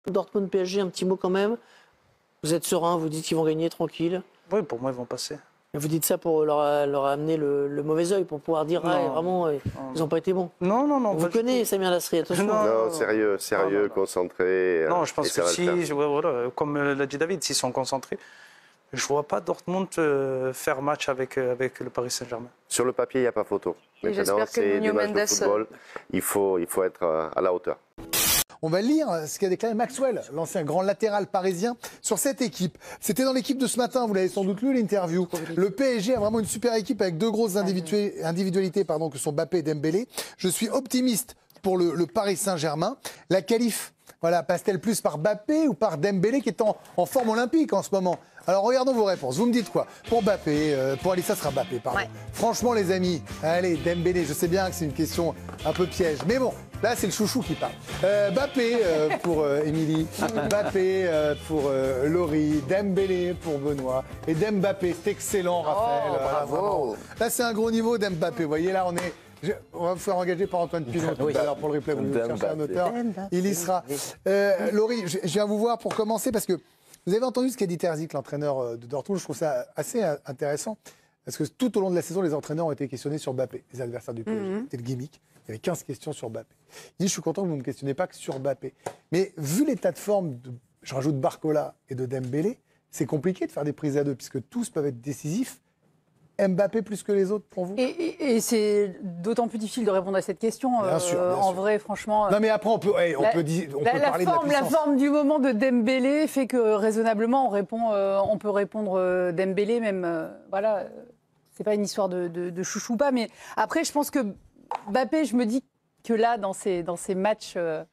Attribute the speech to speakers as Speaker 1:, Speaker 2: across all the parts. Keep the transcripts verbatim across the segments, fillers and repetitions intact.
Speaker 1: Dortmund-P S G, un petit mot quand même. Vous êtes serein, vous dites qu'ils vont gagner tranquille.
Speaker 2: Oui, pour moi, ils vont passer.
Speaker 1: Et vous dites ça pour leur, leur amener le, le mauvais œil, pour pouvoir dire, ah, vraiment, non, ils n'ont pas été bons.
Speaker 2: Non, non, non.
Speaker 1: On vous connaît, Samir Nasri, attention.
Speaker 3: Non, non, sérieux, sérieux, non, non, concentré.
Speaker 2: Non, je pense que si, je, voilà, comme l'a dit David, s'ils sont concentrés, je ne vois pas Dortmund faire match avec, avec le Paris Saint-Germain.
Speaker 3: Sur le papier, il n'y a pas photo. Maintenant, c'est du match de football. Il faut, il faut être à la hauteur.
Speaker 4: On va lire ce qu'a déclaré Maxwell, l'ancien grand latéral parisien, sur cette équipe. C'était dans l'équipe de ce matin, vous l'avez sans doute lu l'interview. Le P S G a vraiment une super équipe avec deux grosses individualités pardon, que sont Mbappé et Dembélé. Je suis optimiste pour le, le Paris Saint-Germain. La qualif, voilà, passe-t-elle plus par Mbappé ou par Dembélé qui est en, en forme olympique en ce moment? Alors regardons vos réponses. Vous me dites quoi? Pour Mbappé, euh, pour Alissa, ça sera Mbappé, pardon. Ouais. Franchement les amis, allez, Dembélé, je sais bien que c'est une question un peu piège, mais bon, là c'est le chouchou qui parle. Euh, Mbappé euh, pour euh, Émilie, Mbappé euh, pour euh, Laurie, Dembélé pour Benoît, et Dembappé, c'est excellent Raphaël.
Speaker 5: Oh, bravo.
Speaker 4: Euh, là c'est un gros niveau Dembappé, vous voyez là on est... Je, on va vous faire engager par Antoine Pinot tout à l'heure pour le replay, vous cherchez un auteur, il y sera. Euh, Laurie, je, je viens vous voir pour commencer parce que vous avez entendu ce qu'a dit Terzic, l'entraîneur de Dortmund. Je trouve ça assez intéressant parce que tout au long de la saison, les entraîneurs ont été questionnés sur Mbappé, les adversaires du P S G. Mm-hmm. C'était le gimmick. Il y avait quinze questions sur Mbappé. Il dit, je suis content que vous ne me questionnez pas que sur Mbappé. Mais vu l'état de forme, de, je rajoute Barcola et de Dembélé, c'est compliqué de faire des prises à deux puisque tous peuvent être décisifs. Mbappé plus que les autres pour vous?
Speaker 6: Et, et, et c'est d'autant plus difficile de répondre à cette question.
Speaker 4: Bien sûr,
Speaker 6: euh,
Speaker 4: bien
Speaker 6: en
Speaker 4: sûr.
Speaker 6: vrai, franchement.
Speaker 4: Non, mais après, on peut, hey, on
Speaker 6: la,
Speaker 4: peut, dire, on
Speaker 6: la,
Speaker 4: peut
Speaker 6: la
Speaker 4: parler
Speaker 6: forme,
Speaker 4: de la
Speaker 6: La
Speaker 4: puissance.
Speaker 6: forme du moment de Dembélé fait que raisonnablement, on, répond, euh, on peut répondre euh, Dembélé, même. Euh, voilà, euh, c'est pas une histoire de, de, de chouchou pas. Mais après, je pense que Mbappé, je me dis que là, dans ces, dans ces matchs. Euh,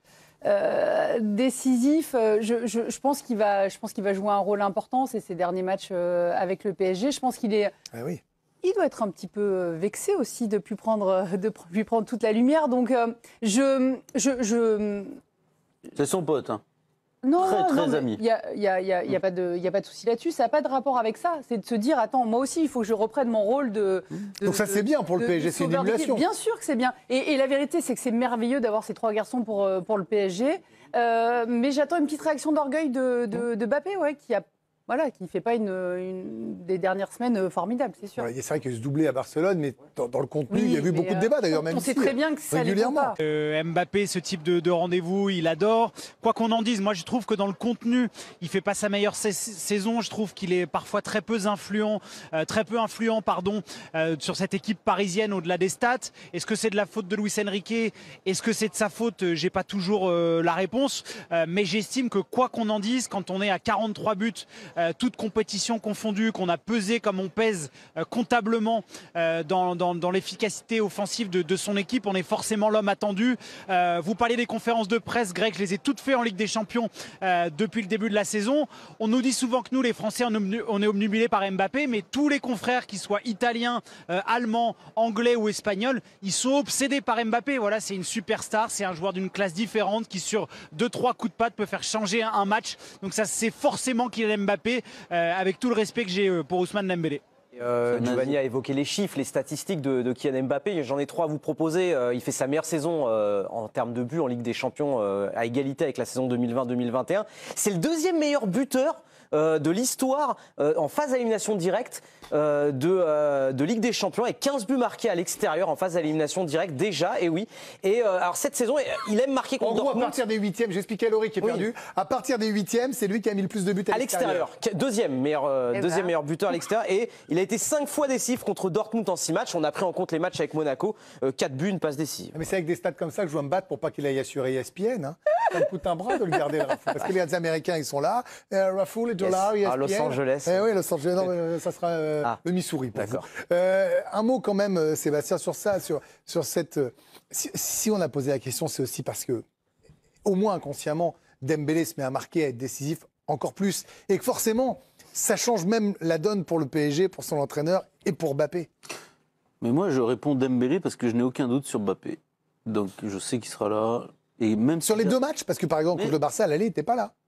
Speaker 6: Euh, décisif, euh, je, je, je pense qu'il va, je pense qu'il va jouer un rôle important. C'est ces derniers matchs euh, avec le P S G. Je pense qu'il est,
Speaker 4: ah oui.
Speaker 6: il doit être un petit peu vexé aussi de plus prendre, de lui prendre toute la lumière. Donc euh, je, je, je...
Speaker 5: c'est son pote. Hein.
Speaker 6: Non,
Speaker 5: très, très
Speaker 6: non,
Speaker 5: ami.
Speaker 6: Il n'y a, y a, y a, y a pas de, y a pas de souci là-dessus. Ça n'a pas de rapport avec ça. C'est de se dire, attends, moi aussi, il faut que je reprenne mon rôle de. de
Speaker 4: Donc ça, c'est bien pour le P S G, c'est une émulation.
Speaker 6: Bien sûr que c'est bien. Et, et la vérité, c'est que c'est merveilleux d'avoir ces trois garçons pour, pour le P S G. Euh, mais j'attends une petite réaction d'orgueil de, de, de Mbappé, ouais, qui a. Voilà, qui ne fait pas une, une des dernières semaines formidables, c'est sûr.
Speaker 4: Ouais, c'est vrai qu'il y a eu ce doublé à Barcelone, mais dans, dans le contenu,
Speaker 6: oui,
Speaker 4: il y a eu beaucoup
Speaker 6: euh,
Speaker 4: de débats d'ailleurs. Même
Speaker 6: on sait
Speaker 4: ici,
Speaker 6: très bien que ça
Speaker 4: régulièrement.
Speaker 7: Euh, Mbappé, ce type de, de rendez-vous, il adore. Quoi qu'on en dise, moi je trouve que dans le contenu, il fait pas sa meilleure sa saison. Je trouve qu'il est parfois très peu influent, euh, très peu influent, pardon, euh, sur cette équipe parisienne au-delà des stats. Est-ce que c'est de la faute de Luis Enrique? Est-ce que c'est de sa faute? J'ai pas toujours euh, la réponse, euh, mais j'estime que quoi qu'on en dise, quand on est à quarante-trois buts, euh, toute compétition confondue, qu'on a pesé comme on pèse euh, comptablement euh, dans, dans, dans l'efficacité offensive de, de son équipe, on est forcément l'homme attendu. Euh, vous parlez des conférences de presse, Greg, je les ai toutes faites en Ligue des Champions euh, depuis le début de la saison. On nous dit souvent que nous, les Français, on, on est obnubilés par Mbappé, mais tous les confrères, qu'ils soient italiens, euh, allemands, anglais ou espagnols, ils sont obsédés par Mbappé. Voilà, c'est une superstar, c'est un joueur d'une classe différente qui, sur deux trois coups de patte, peut faire changer un, un match. Donc ça, c'est forcément qu'il aime Mbappé, euh, avec tout le respect que j'ai pour Ousmane Dembélé.
Speaker 8: Euh, Giovanni a évoqué les chiffres, les statistiques de, de Kylian Mbappé. J'en ai trois à vous proposer. Euh, il fait sa meilleure saison euh, en termes de buts en Ligue des Champions, euh, à égalité avec la saison deux mille vingt deux mille vingt et un. C'est le deuxième meilleur buteur euh, de l'histoire euh, en phase à élimination directe euh, de, euh, de Ligue des Champions, avec quinze buts marqués à l'extérieur en phase à élimination directe déjà, et oui. Et euh, alors cette saison, il aime marquer contre
Speaker 4: en gros,
Speaker 8: Dortmund.
Speaker 4: à partir des huitièmes, j'expliquais à Laurie qui est
Speaker 8: Oui.
Speaker 4: perdu, à partir des huitièmes, c'est lui qui a mis le plus de buts à,
Speaker 8: à l'extérieur. Deuxième, meilleur, euh, deuxième
Speaker 6: ben.
Speaker 8: meilleur buteur à l'extérieur. Et il a été cinq fois décisif contre Dortmund en six matchs. On a pris en compte les matchs avec Monaco. Euh, quatre buts, une passe décisive.
Speaker 4: Mais c'est avec des stats comme ça que je dois me battre pour pas qu'il aille assurer E S P N. Hein. Ça me coûte un bras de le garder, le Rafoul. Parce que les Américains, ils sont là. Euh, Rafoul, les dollars,
Speaker 8: Yes.
Speaker 4: E S P N.
Speaker 8: Ah, Los Angeles.
Speaker 4: Eh oui, Los Angeles, non, euh, ça sera euh,
Speaker 8: Ah.
Speaker 4: le Missouri.
Speaker 8: D'accord.
Speaker 4: Euh, un mot quand même, euh, Sébastien, sur ça, sur, sur cette. Euh, si, si on a posé la question, c'est aussi parce que, au moins inconsciemment, Dembélé se met à marquer, à être décisif encore plus. Et que forcément, ça change même la donne pour le P S G, pour son entraîneur et pour Mbappé.
Speaker 5: Mais moi, je réponds Dembélé parce que je n'ai aucun doute sur Mbappé. Donc, je sais qu'il sera là. Et même
Speaker 4: sur
Speaker 5: si
Speaker 4: les deux matchs, parce que par exemple, mais... contre le Barça, à l'aller, il n'était pas là.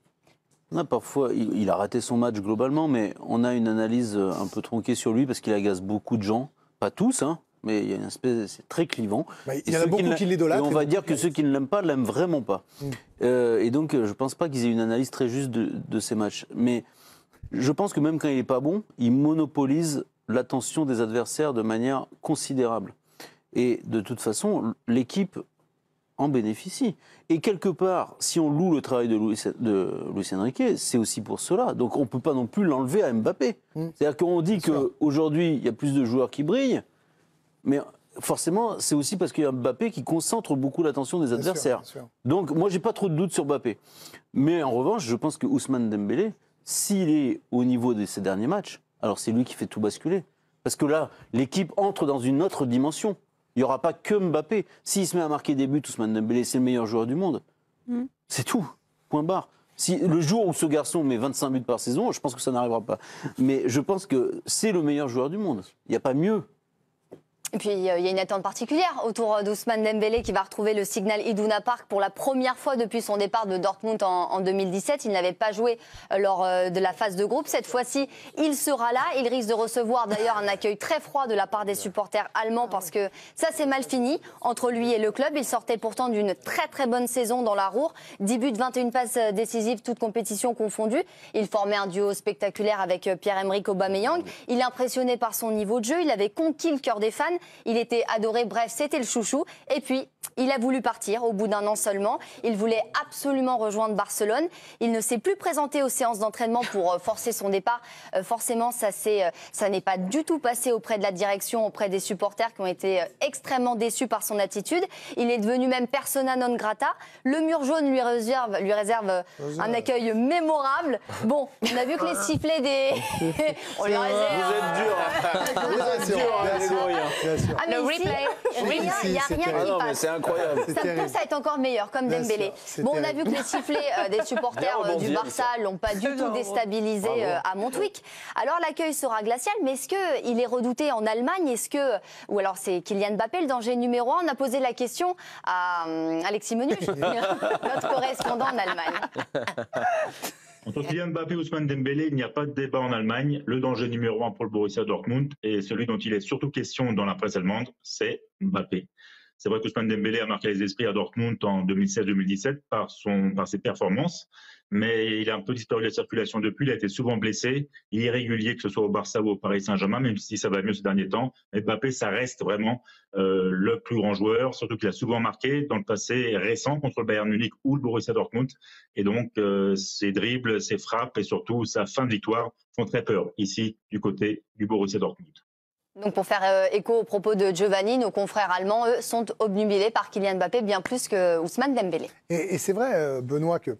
Speaker 5: Non, parfois, il, il a raté son match globalement, mais on a une analyse un peu tronquée sur lui parce qu'il agace beaucoup de gens. Pas tous, hein, mais il y a une espèce, c'est très clivant.
Speaker 4: Bah, il y en a beaucoup qui l'idolâtrent.
Speaker 5: Et on va dire que ceux qui ne l'aiment pas l'aiment vraiment pas. Mm. Euh, et donc, je ne pense pas qu'ils aient une analyse très juste de, de ces matchs. Mais je pense que même quand il n'est pas bon, il monopolise l'attention des adversaires de manière considérable. Et de toute façon, l'équipe en bénéficie. Et quelque part, si on loue le travail de Luis, de Luis Enrique, c'est aussi pour cela. Donc on ne peut pas non plus l'enlever à Mbappé. Mmh. C'est-à-dire qu'on dit qu'aujourd'hui, il y a plus de joueurs qui brillent, mais forcément, c'est aussi parce qu'il y a Mbappé qui concentre beaucoup l'attention des adversaires. Bien sûr, bien sûr. Donc moi, je n'ai pas trop de doutes sur Mbappé. Mais en revanche, je pense que Ousmane Dembélé, s'il est au niveau de ces derniers matchs, alors c'est lui qui fait tout basculer. Parce que là, l'équipe entre dans une autre dimension. Il n'y aura pas que Mbappé. S'il se met à marquer des buts, Ousmane Dembélé, c'est le meilleur joueur du monde. Mm. C'est tout. Point barre. Si, le jour où ce garçon met vingt-cinq buts par saison, je pense que ça n'arrivera pas. Mais je pense que c'est le meilleur joueur du monde. Il n'y a pas mieux.
Speaker 9: Et puis, il y a une attente particulière autour d'Ousmane Dembélé qui va retrouver le Signal Iduna Park pour la première fois depuis son départ de Dortmund en, en deux mille dix-sept. Il n'avait pas joué lors de la phase de groupe. Cette fois-ci, il sera là. Il risque de recevoir d'ailleurs un accueil très froid de la part des supporters allemands parce que ça, c'est mal fini entre lui et le club. Il sortait pourtant d'une très très bonne saison dans la Ruhr. dix buts, vingt et une passes décisives, toutes compétitions confondues. Il formait un duo spectaculaire avec Pierre-Emerick Aubameyang. Il impressionnait par son niveau de jeu. Il avait conquis le cœur des fans. Il était adoré, bref, c'était le chouchou. Et puis, il a voulu partir au bout d'un an seulement. Il voulait absolument rejoindre Barcelone. Il ne s'est plus présenté aux séances d'entraînement pour forcer son départ. Euh, forcément, ça, c'est, ça n'est pas du tout passé auprès de la direction, auprès des supporters qui ont été extrêmement déçus par son attitude. Il est devenu même persona non grata. Le mur jaune lui réserve, lui réserve un accueil mémorable. Bon, on a vu que les sifflets des... on lui réserve...
Speaker 5: Vous êtes dur. Vous êtes dur.
Speaker 9: Ah, mais
Speaker 6: le
Speaker 9: ici,
Speaker 6: replay.
Speaker 9: rien, il n'y a rien qui
Speaker 5: ah non,
Speaker 9: passe.
Speaker 5: mais c'est incroyable.
Speaker 9: Ça pousse à être encore meilleur, comme
Speaker 4: Bien
Speaker 9: Dembélé.
Speaker 4: sûr,
Speaker 9: Bon, on a
Speaker 4: terrible.
Speaker 9: vu que les sifflets euh, des supporters euh, du Barça l'ont pas du tout déstabilisé euh, à Montjuic. Alors l'accueil sera glacial, mais est-ce qu'il est redouté en Allemagne? Est-ce que, ou alors c'est Kylian Mbappé le danger numéro un? On a posé la question à euh, Alexis Menuche, notre correspondant en Allemagne.
Speaker 10: Entre Kylian Mbappé et Ousmane Dembélé, il n'y a pas de débat en Allemagne. Le danger numéro un pour le Borussia Dortmund et celui dont il est surtout question dans la presse allemande, c'est Mbappé. C'est vrai qu'Ousmane Dembélé a marqué les esprits à Dortmund en deux mille seize deux mille dix-sept par, son, par ses performances, mais il a un peu disparu de la circulation depuis. Il a été souvent blessé, il est irrégulier, que ce soit au Barça ou au Paris Saint-Germain, même si ça va mieux ces derniers temps. Mais Mbappé, ça reste vraiment euh, le plus grand joueur, surtout qu'il a souvent marqué dans le passé récent contre le Bayern Munich ou le Borussia Dortmund. Et donc, euh, ses dribbles, ses frappes et surtout sa fin de victoire font très peur ici du côté du Borussia Dortmund.
Speaker 9: Donc pour faire euh, écho aux propos de Giovanni, nos confrères allemands, eux, sont obnubilés par Kylian Mbappé bien plus que Ousmane Dembélé. Et,
Speaker 4: et c'est vrai, euh, Benoît, que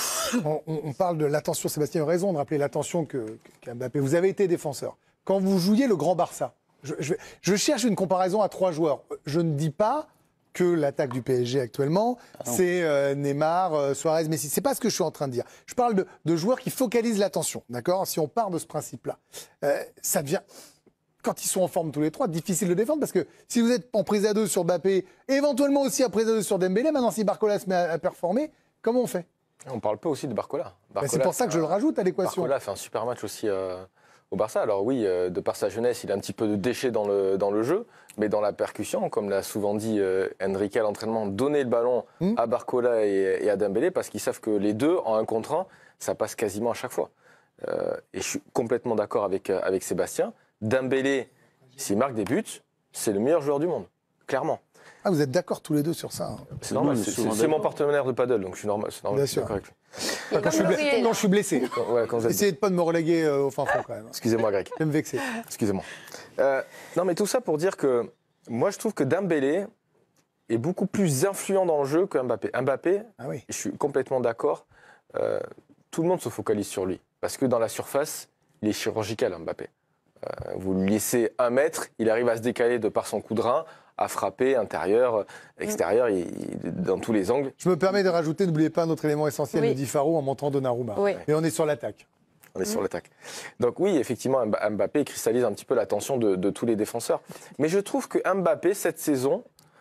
Speaker 4: on, on parle de l'attention. Sébastien a raison de rappeler l'attention que, qu'a Mbappé. Vous avez été défenseur. Quand vous jouiez le Grand Barça, je, je, je cherche une comparaison à trois joueurs. Je ne dis pas que l'attaque du P S G actuellement, ah c'est euh, Neymar, euh, Suarez, Messi. C'est pas ce que je suis en train de dire. Je parle de, de joueurs qui focalisent l'attention, d'accord ? Si on part de ce principe-là, euh, ça devient... Quand ils sont en forme tous les trois, difficile de défendre parce que si vous êtes en prise à deux sur Mbappé, éventuellement aussi en prise à deux sur Dembélé, maintenant si Barcola se met à, à performer, comment on fait?
Speaker 11: On parle peu aussi de Barcola. Barcola
Speaker 4: ben c'est pour ça que je le rajoute à l'équation.
Speaker 11: Barcola fait un super match aussi euh, au Barça. Alors oui, euh, de par sa jeunesse, il a un petit peu de déchets dans le, dans le jeu, mais dans la percussion, comme l'a souvent dit euh, Enrique à l'entraînement, donner le ballon mmh. à Barcola et, et à Dembélé parce qu'ils savent que les deux, en un contre un, ça passe quasiment à chaque fois. Euh, et je suis complètement d'accord avec, euh, avec Sébastien. Dembélé, s'il marque des buts, c'est le meilleur joueur du monde, clairement.
Speaker 4: Ah, vous êtes d'accord tous les deux sur ça? Hein.
Speaker 11: C'est normal, c'est, c'est, c'est mon partenaire de paddle, donc je suis normal. C'est normal.
Speaker 4: Bien sûr. Quand je suis blessé, non, je suis blessé. Ouais, quand Essayez de pas de me reléguer euh, au fin fond quand même.
Speaker 11: Excusez-moi, Greg.
Speaker 4: Je vais me vexer.
Speaker 11: Excusez-moi. Euh, non, mais tout ça pour dire que moi, je trouve que Dembélé est beaucoup plus influent dans le jeu que Mbappé. Mbappé,
Speaker 4: ah oui.
Speaker 11: Je suis complètement d'accord. Euh, tout le monde se focalise sur lui parce que dans la surface, il est chirurgical, Mbappé. Euh, vous lui laissez un mètre, il arrive à se décaler de par son coup de rein, à frapper intérieur, extérieur, il, il, dans tous les angles.
Speaker 4: Je me permets de rajouter, n'oubliez pas notre élément essentiel, oui. le dit Faro en montant Donnarumma. Oui. Et on est sur l'attaque.
Speaker 11: On est mmh. sur l'attaque. Donc oui, effectivement, Mbappé cristallise un petit peu l'attention de, de tous les défenseurs. Mais je trouve que Mbappé, cette saison,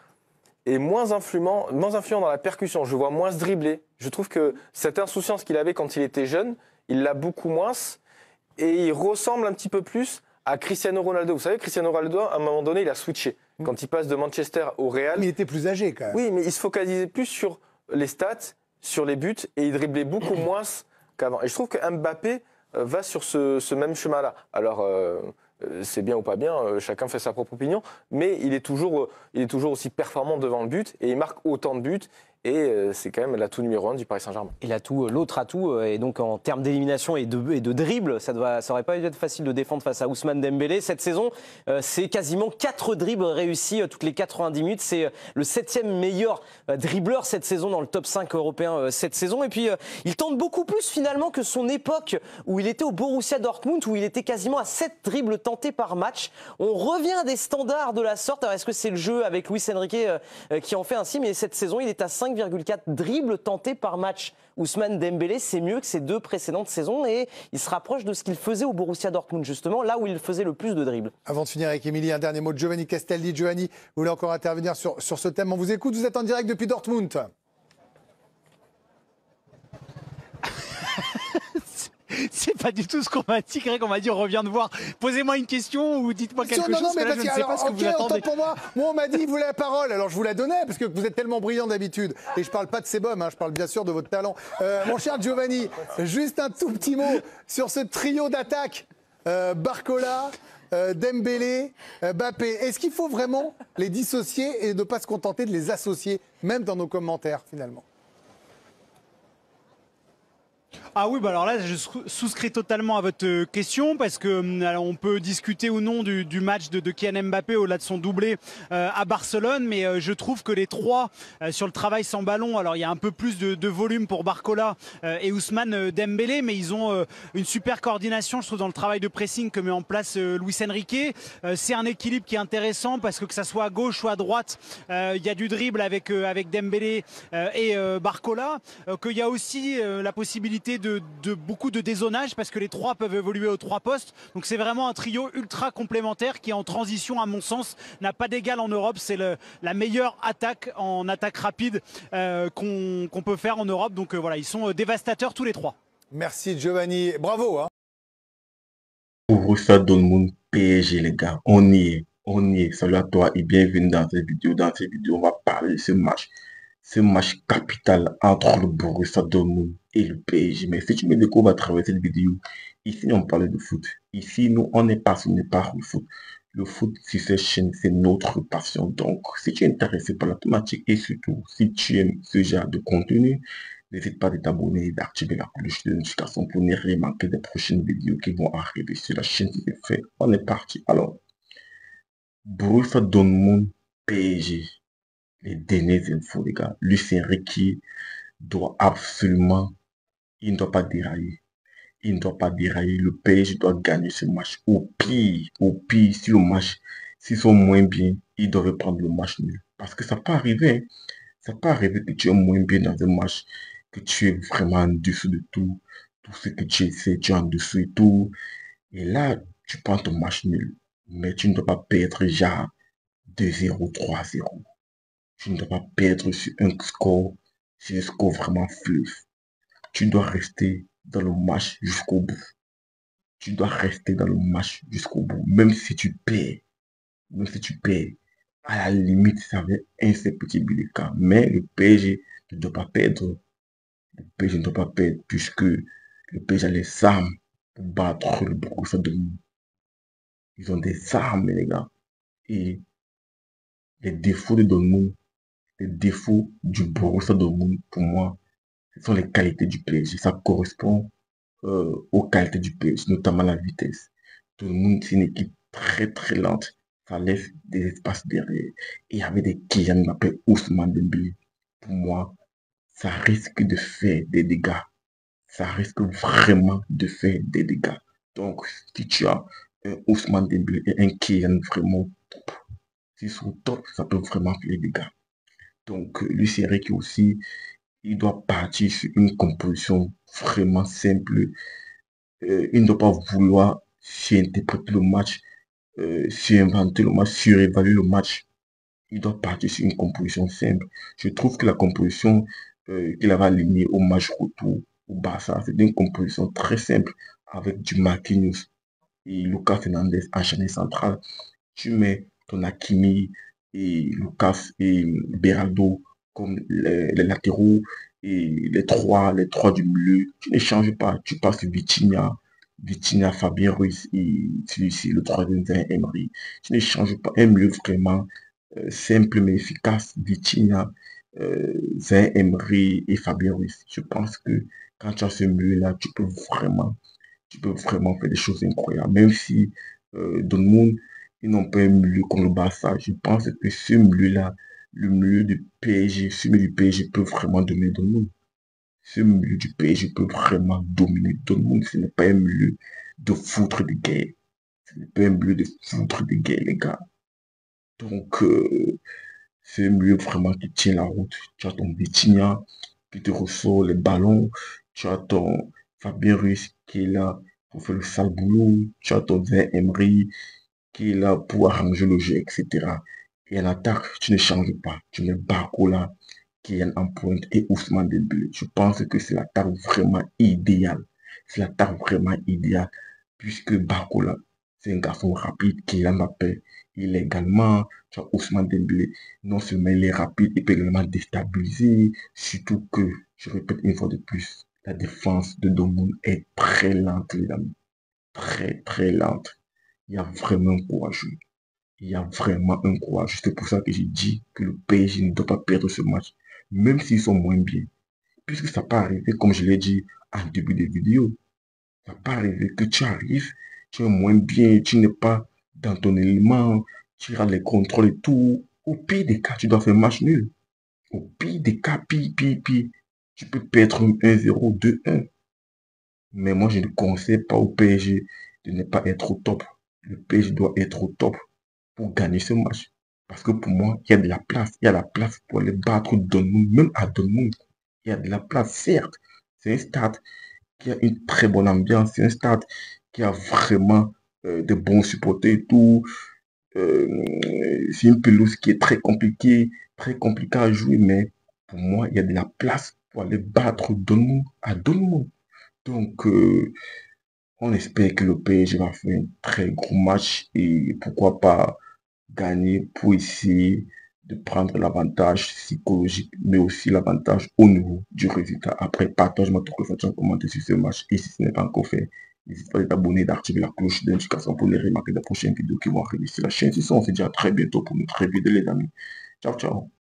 Speaker 11: est moins influent, moins influent dans la percussion. Je vois moins se dribbler. Je trouve que cette insouciance qu'il avait quand il était jeune, il l'a beaucoup moins. Et il ressemble un petit peu plus à Cristiano Ronaldo. Vous savez, Cristiano Ronaldo, à un moment donné, il a switché. Quand il passe de Manchester au Real...
Speaker 4: Mais il était plus âgé quand même.
Speaker 11: Oui, mais il se focalisait plus sur les stats, sur les buts, et il driblait beaucoup moins qu'avant. Et je trouve que Mbappé va sur ce, ce même chemin-là. Alors, euh, c'est bien ou pas bien, euh, chacun fait sa propre opinion, mais il est, toujours, euh, il est toujours aussi performant devant le but, et il marque autant de buts. Et euh, c'est quand même l'atout numéro un du Paris Saint-Germain.
Speaker 8: Et l'atout, l'autre atout, euh, et donc en termes d'élimination et de, et de dribble, ça doit, ça aurait pas dû être facile de défendre face à Ousmane Dembélé. Cette saison, euh, c'est quasiment quatre dribbles réussis euh, toutes les quatre-vingt-dix minutes. C'est euh, le septième meilleur euh, dribbleur cette saison dans le top cinq européen euh, cette saison. Et puis, euh, il tente beaucoup plus finalement que son époque où il était au Borussia Dortmund, où il était quasiment à sept dribbles tentés par match. On revient à des standards de la sorte. Alors, est-ce que c'est le jeu avec Luis Enrique euh, euh, qui en fait ainsi? Mais cette saison, il est à cinq virgule quatre dribbles tentés par match. Ousmane Dembélé, c'est mieux que ses deux précédentes saisons et il se rapproche de ce qu'il faisait au Borussia Dortmund, justement, là où il faisait le plus de dribbles.
Speaker 4: Avant de finir avec Émilie, un dernier mot de Giovanni Castelli. Giovanni, vous voulez encore intervenir sur, sur ce thème? On vous écoute, vous êtes en direct depuis Dortmund.
Speaker 7: C'est pas du tout ce qu'on m'a dit, Greg. On m'a dit on revient de voir. Posez-moi une question ou dites-moi quelque
Speaker 4: non,
Speaker 7: chose.
Speaker 4: Non, mais
Speaker 7: là,
Speaker 4: parce
Speaker 7: je
Speaker 4: que,
Speaker 7: ne sais
Speaker 4: alors,
Speaker 7: pas ce que
Speaker 4: okay,
Speaker 7: vous attendez.
Speaker 4: Pour moi, moi, on m'a dit, vous voulez la parole. Alors, je vous la donnais, parce que vous êtes tellement brillant d'habitude. Et je parle pas de Sebum, hein, je parle bien sûr de votre talent. Euh, mon cher Giovanni, juste un tout petit mot sur ce trio d'attaque. Euh, Barcola, euh, Dembélé, euh, Mbappé. Est-ce qu'il faut vraiment les dissocier et ne pas se contenter de les associer, même dans nos commentaires, finalement?
Speaker 7: Ah oui, bah alors là, je souscris totalement à votre question parce que alors, on peut discuter ou non du, du match de, de Kylian Mbappé au-delà de son doublé euh, à Barcelone, mais euh, je trouve que les trois euh, sur le travail sans ballon, alors il y a un peu plus de, de volume pour Barcola euh, et Ousmane Dembélé, mais ils ont euh, une super coordination, je trouve, dans le travail de pressing que met en place euh, Luis Enrique. Euh, c'est un équilibre qui est intéressant parce que que ça soit à gauche ou à droite, euh, il y a du dribble avec, euh, avec Dembélé euh, et euh, Barcola, euh, qu'il y a aussi euh, la possibilité de De, de beaucoup de dézonage parce que les trois peuvent évoluer aux trois postes. Donc c'est vraiment un trio ultra complémentaire qui en transition, à mon sens, n'a pas d'égal en Europe. C'est la meilleure attaque en attaque rapide euh, qu'on qu'on peut faire en Europe. Donc euh, voilà, ils sont euh, dévastateurs tous les trois.
Speaker 4: Merci Giovanni, bravo. Hein.
Speaker 12: Borussia Dortmund, P S G les gars, on y est, on y est. Salut à toi et bienvenue dans cette vidéo. Dans cette vidéo, on va parler de ce match. Ce match capital entre le Borussia Dortmund et le P S G. Mais si tu me découvres à travers cette vidéo, ici on parle de foot. Ici, nous, on n'est pas, ce n'est pas le foot. Le foot, sur cette chaîne, c'est notre passion. Donc, si tu es intéressé par la thématique et surtout, si tu aimes ce genre de contenu, n'hésite pas à t'abonner et d'activer la cloche de notification pour ne rien manquer des prochaines vidéos qui vont arriver sur la chaîne. C'est fait. On est parti. Alors, Borussia Dortmund, P S G. Les dernières infos, les gars. Luis Enrique doit absolument, il ne doit pas dérailler. Il ne doit pas dérailler. Le P S G doit gagner ce match. Au pire, au pire, si le match, s'ils sont moins bien, ils doivent prendre le match nul. Parce que ça peut arriver, hein. Ça peut arriver que tu es moins bien dans un match, que tu es vraiment en dessous de tout. Tout ce que tu essaies, tu es en dessous et tout. Et là, tu prends ton match nul. Mais tu ne dois pas perdre genre deux zéro, trois zéro. Tu ne dois pas perdre sur un score, sur un score vraiment fleuve. Tu dois rester dans le match jusqu'au bout. Tu dois rester dans le match jusqu'au bout. Même si tu perds, même si tu perds, à la limite, ça va être un seul petit but de cas. Mais le P S G ne doit pas perdre. Le P S G ne doit pas perdre puisque le P S G a les armes pour battre le Borussia Dortmund. Ils ont des armes, les gars. Et les défauts de Dortmund, les défauts du Borussia Dortmund, pour moi, ce sont les qualités du P S G. Ça correspond euh, aux qualités du P S G, notamment la vitesse. Dortmund, c'est une équipe très très lente. Ça laisse des espaces derrière. Et avec des Kylian Mbappé, Ousmane Dembélé, pour moi, ça risque de faire des dégâts. Ça risque vraiment de faire des dégâts. Donc, si tu as un Ousmane Dembélé et un Kylian vraiment top, s'ils sont top, ça peut vraiment faire des dégâts. Donc, lui, c'est vrai aussi, il doit partir sur une composition vraiment simple. Euh, il ne doit pas vouloir surinterpréter le match, euh, surinventer le match, surévaluer le match. Il doit partir sur une composition simple. Je trouve que la composition euh, qu'il avait alignée au match retour au Barça, c'est une composition très simple avec du Marquinhos et Lucas Fernandez en chaîne centrale. Tu mets ton Hakimi, et Lucas et Beraldo comme les, les latéraux et les trois, les trois du milieu. Tu ne changes pas. Tu passes Vitinha, Vitinha, Fabien Ruiz et celui-ci, le troisième, Emery. Tu ne changes pas. Un milieu vraiment euh, simple mais efficace. Vitinha, euh, Emery et Fabien Ruiz. Je pense que quand tu as ce milieu-là, tu peux vraiment, tu peux vraiment faire des choses incroyables. Même si euh, Dortmund, ils n'ont pas un milieu comme le Barça. Je pense que ce milieu-là, le milieu du P S G, ce milieu du P S G peut vraiment dominer Dortmund. Ce milieu du P S G peut vraiment dominer Dortmund. Ce n'est pas un milieu de foutre de guerre. Ce n'est pas un milieu de foutre de guerre, les gars. Donc, euh, c'est un milieu vraiment qui tient la route. Tu as ton Vitinha qui te ressort les ballons. Tu as ton Fabien Ruiz qui est là pour faire le sale boulot. Tu as ton Emery qui est là pour arranger le jeu, et cetera. Et en attaque, tu ne changes pas. Tu mets Barcola qui est en pointe et Ousmane Dembélé. Je pense que c'est l'attaque vraiment idéale. C'est l'attaque vraiment idéale puisque Barcola, c'est un garçon rapide qui est là, Mbappé. Il est également, tu as Ousmane Dembélé, non seulement il est rapide, il peut également déstabiliser, surtout que, je répète une fois de plus, la défense de Dortmund est très lente, les amis. Très, très lente. Il y a vraiment un courageux. Il y a vraiment un courage. C'est pour ça que j'ai dit que le P S G ne doit pas perdre ce match, même s'ils sont moins bien. Puisque ça peut arriver, comme je l'ai dit en début de vidéo, ça peut arriver que tu arrives, tu es moins bien, tu n'es pas dans ton élément, tu as les contrôles et tout. Au pire des cas, tu dois faire match nul. Au pire des cas, pire, pire, pire, tu peux perdre un zéro, deux un. Mais moi, je ne conseille pas au P S G de ne pas être au top. Le P S G doit être au top pour gagner ce match. Parce que pour moi, il y a de la place. Il y a la place pour aller battre Dortmund, même à Dortmund. Il y a de la place, certes. C'est un stade qui a une très bonne ambiance. C'est un stade qui a vraiment euh, de bons supporters et tout. Euh, c'est une pelouse qui est très compliquée, très compliquée à jouer. Mais pour moi, il y a de la place pour aller battre Dortmund à Dortmund. Donc, euh, on espère que le P S G va faire un très gros match et pourquoi pas gagner pour essayer de prendre l'avantage psychologique, mais aussi l'avantage au niveau du résultat. Après, partage-moi ton ressenti en commentaire sur ce match et si ce n'est pas encore fait, n'hésite pas à t'abonner et d'activer la cloche de notification pour les remarquer des prochaines vidéos qui vont arriver sur la chaîne. Sinon, on se dit à très bientôt pour une très vidéo, les amis. Ciao, ciao.